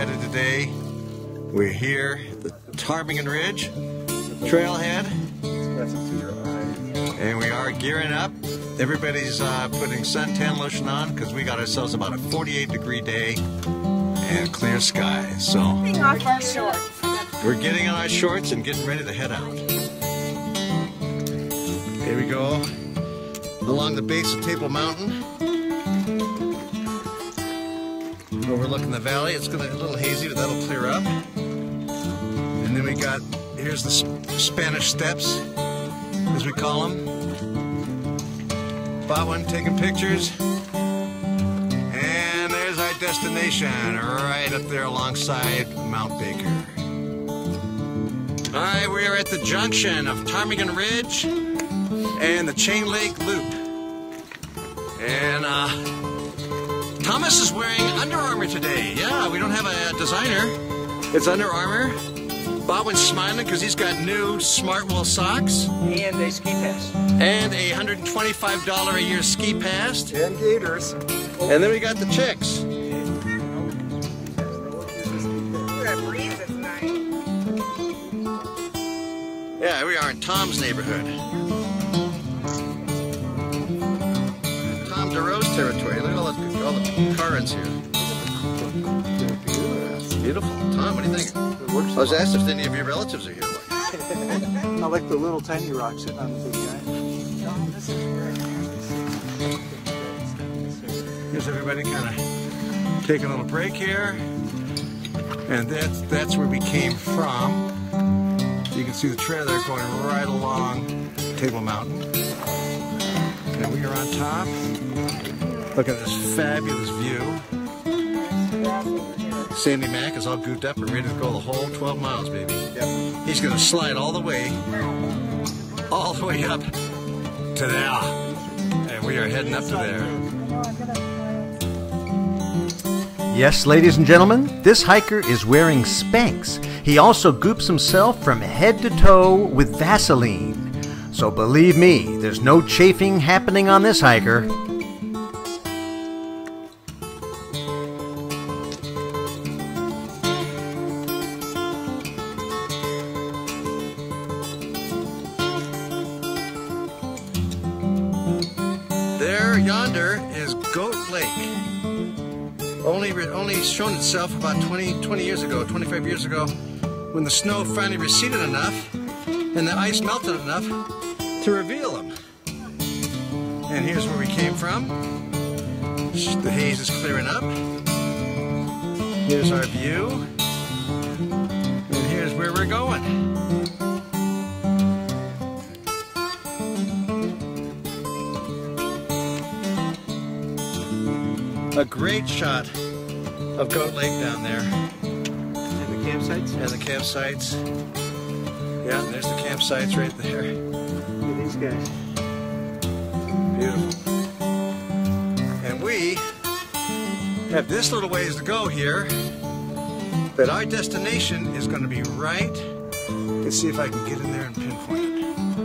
headed today. We're here at the Ptarmigan Ridge trailhead, and we are gearing up. Everybody's putting suntan lotion on because we got ourselves about a 48-degree day and clear skies. So Getting off our shorts. we're getting on our shorts and getting ready to head out. Here we go along the base of Table Mountain, overlooking the valley. It's going to be a little hazy, but that'll clear up. And then we got, here's the Spanish Steps, as we call them. Bought one, taking pictures. And there's our destination, right up there alongside Mount Baker. Alright, we are at the junction of Ptarmigan Ridge and the Chain Lake Loop. And Thomas is wearing Under Armour today. Yeah, we don't have a designer. It's Under Armour. Bobwin's smiling because he's got new Smart Wool socks. And a ski pass. And a $125 a year ski pass. And gaiters. And then we got the chicks. That breeze is nice. Yeah, we are in Tom's neighborhood. Tom DeRose territory. Look at all the currents here. It's beautiful. Tom, what do you think? I was asked if any of your relatives are here. I like the little tiny rock sitting on the big guy. Here's everybody kind of taking a little break here. And that's where we came from. You can see the trail there going right along Table Mountain. And we are on top. Look at this fabulous view. Sandy Mac is all gooped up and ready to go the whole 12 miles, baby. Yep. He's going to slide all the way up to there. And we are heading up to there. Yes, ladies and gentlemen, this hiker is wearing Spanx. He also goops himself from head to toe with Vaseline. So believe me, there's no chafing happening on this hiker. There, yonder, is Goat Lake. Only shown itself about 25 years ago, when the snow finally receded enough and the ice melted enough to reveal them. And here's where we came from. The haze is clearing up. Here's our view. And here's where we're going. A great shot of Goat Lake down there. And the campsites? And the campsites. Yeah, there's the campsites right there. Look at these guys. Beautiful. And we have this little ways to go here, but our destination is going to be right. Let's see if I can get in there and pinpoint it.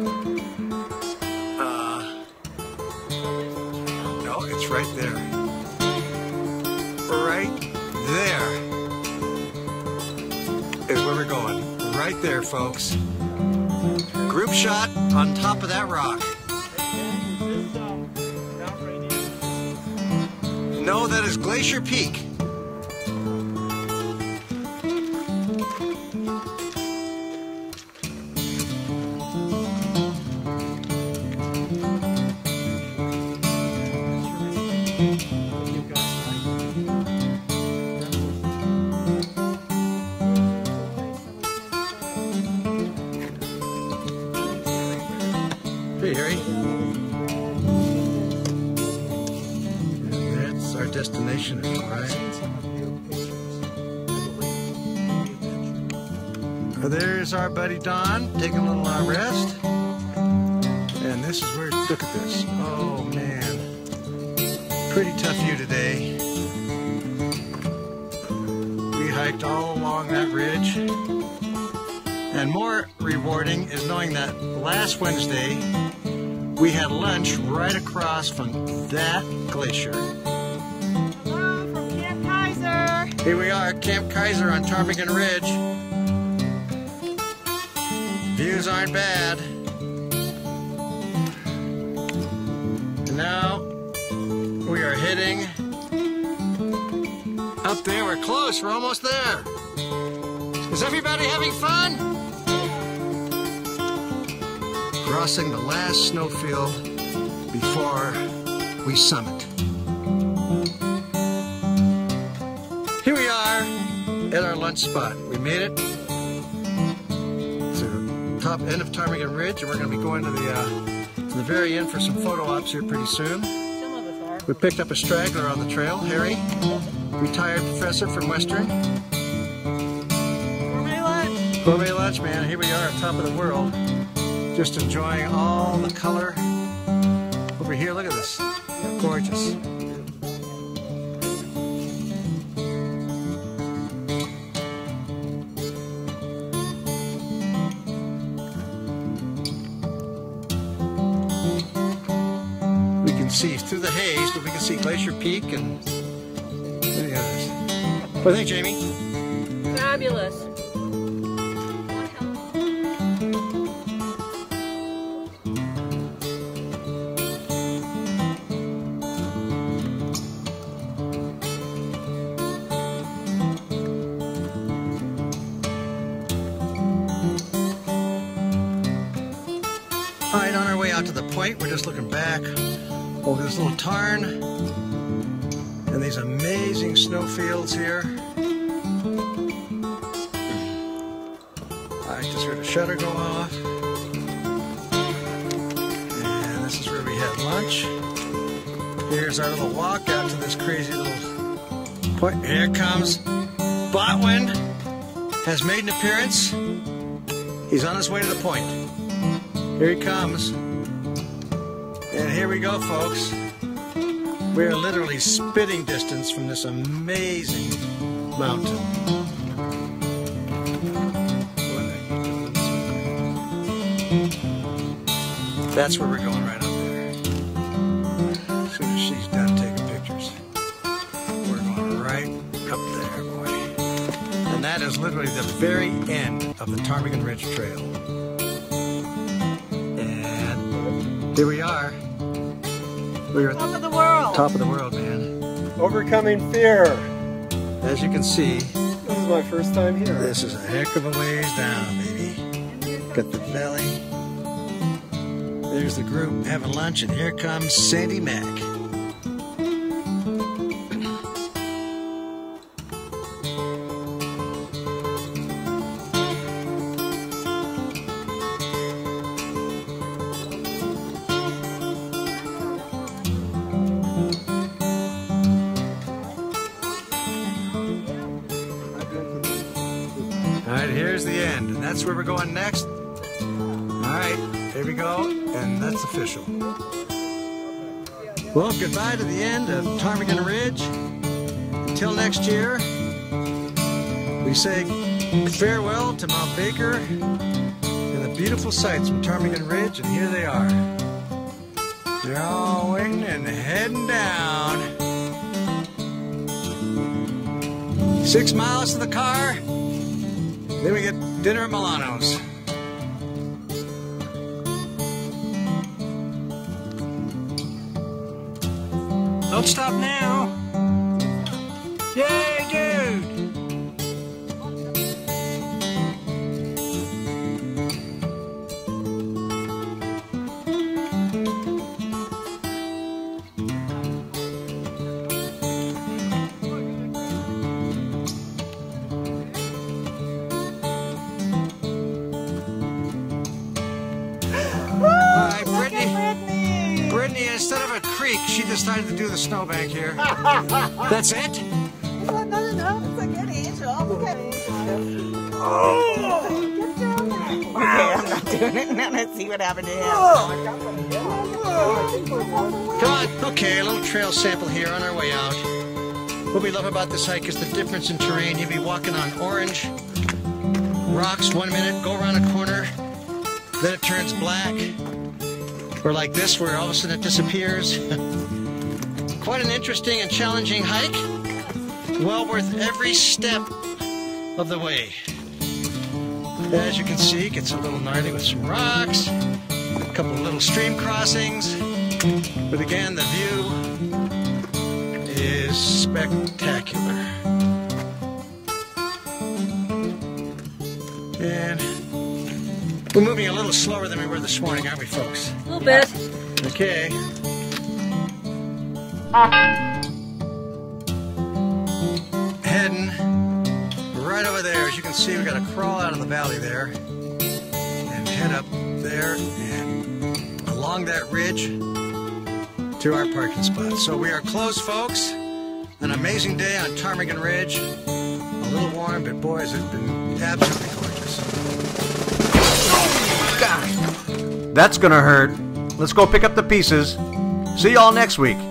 No, it's right there. Right there is where we're going. Right there, folks. Group shot on top of that rock. No, that is Glacier Peak. Hey, Harry. That's our destination, right? There's our buddy Don taking a little rest. And this is where, look at this. Oh, man. Pretty tough view today. We hiked all along that ridge. And more rewarding is knowing that last Wednesday we had lunch right across from that glacier. From Camp Kaiser. Here we are at Camp Kaiser on Ptarmigan Ridge. Views aren't bad. And now we are heading up there. We're close. We're almost there. Is everybody having fun? Crossing the last snowfield before we summit. Here we are at our lunch spot. We made it to the top end of Ptarmigan Ridge, and we're going to be going to the very end for some photo ops here pretty soon. Some of us are. We picked up a straggler on the trail, Harry, retired professor from Western. Gourmet lunch. Gourmet lunch, man. Here we are at top of the world, just enjoying all the color. Over here, look at this. Gorgeous. We can see through the haze, but we can see Glacier Peak and many others. What do you think, Jamie? Fabulous. All right, on our way out to the point, we're just looking back over this little tarn and these amazing snowfields here. I just heard a shutter go off. And this is where we had lunch. Here's our little walk out to this crazy little point. Here comes Botwind, has made an appearance. He's on his way to the point. Here he comes. And here we go, folks. We're literally spitting distance from this amazing mountain. That's where we're going, right up there. As soon as she's done taking pictures, we're going right up there, boy. And that is literally the very end of the Ptarmigan Ridge Trail. Here we are. We're at Top of the world. top of the world, man. Overcoming fear. As you can see, This is my first time here. this is a heck of a ways down, baby. Got the valley. There's the group having lunch, and here comes Sandy Mac. All right, here's the end, and that's where we're going next. All right, here we go, and that's official. Well, goodbye to the end of Ptarmigan Ridge. Until next year, we say farewell to Mount Baker and the beautiful sights from Ptarmigan Ridge, and here they are. They're all waiting and heading down. 6 miles to the car. Then we get dinner at Milano's. Don't stop now. Yay, dude! Brittany, instead of a creek, she decided to do the snowbank here. That's it? No, it's a good angel. Look at Angel. Oh! Okay, I'm not doing it. Now let's see what happened to him. Come on. Okay, a little trail sample here on our way out. What we love about this hike is the difference in terrain. You'll be walking on orange rocks 1 minute, go around a corner, then it turns black. Or like this, where all of a sudden it disappears. Quite an interesting and challenging hike. well worth every step of the way. As you can see, it gets a little gnarly with some rocks, a couple of little stream crossings, but again, the view is spectacular. And we're moving a little slower than we were this morning, aren't we, folks? A little bit. Okay. Heading right over there. As you can see, we got to crawl out of the valley there and head up there and along that ridge to our parking spot. So we are close, folks. An amazing day on Ptarmigan Ridge. A little warm, but boys, it's been absolutely gorgeous. God, that's gonna hurt. Let's go pick up the pieces. See y'all next week.